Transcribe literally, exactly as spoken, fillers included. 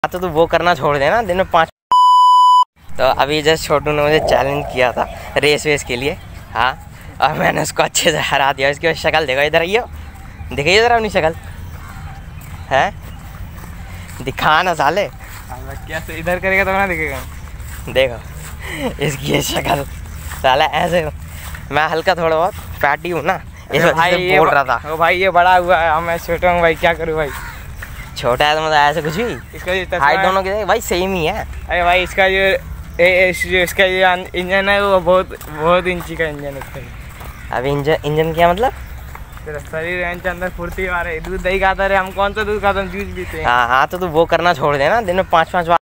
तो तू वो करना छोड़ देना दिन में पाँच। तो अभी जस्ट छोटू ने मुझे चैलेंज किया था रेस वेस के लिए। हाँ, और मैंने उसको अच्छे से हरा दिया। इसकी शक्ल देखो, इधर आइयो, दिखाइए इधर अपनी शक्ल है, दिखा ना साले। क्या इधर करेगा तो ना दिखेगा। देखो इसकी ये शक्ल साला ऐसे। मैं हल्का थोड़ा बहुत फैटी हूँ ना, इस वजह से बोल रहा था। ओ भाई ये बड़ा हुआ है, मैं छोटा हूँ भाई, क्या करूँ भाई। छोटा है तो मतलब ऐसे कुछ भी, इसका हाइट दोनों की भाई सेम ही है। अरे भाई इसका जो ए, ए, जो इसका जो इंजन है वो बहुत बहुत इंची का इंजन है। अब इंजन इंजन क्या मतलब? तेरा शरीर के अंदर फुर्ती आ रही, दूध दही खाता रहे, हम कौन सा दूध खाता, हम जूस पीते हैं। हाँ हाँ, तो तू वो करना छोड़ देना दिन में पाँच पाँच बार।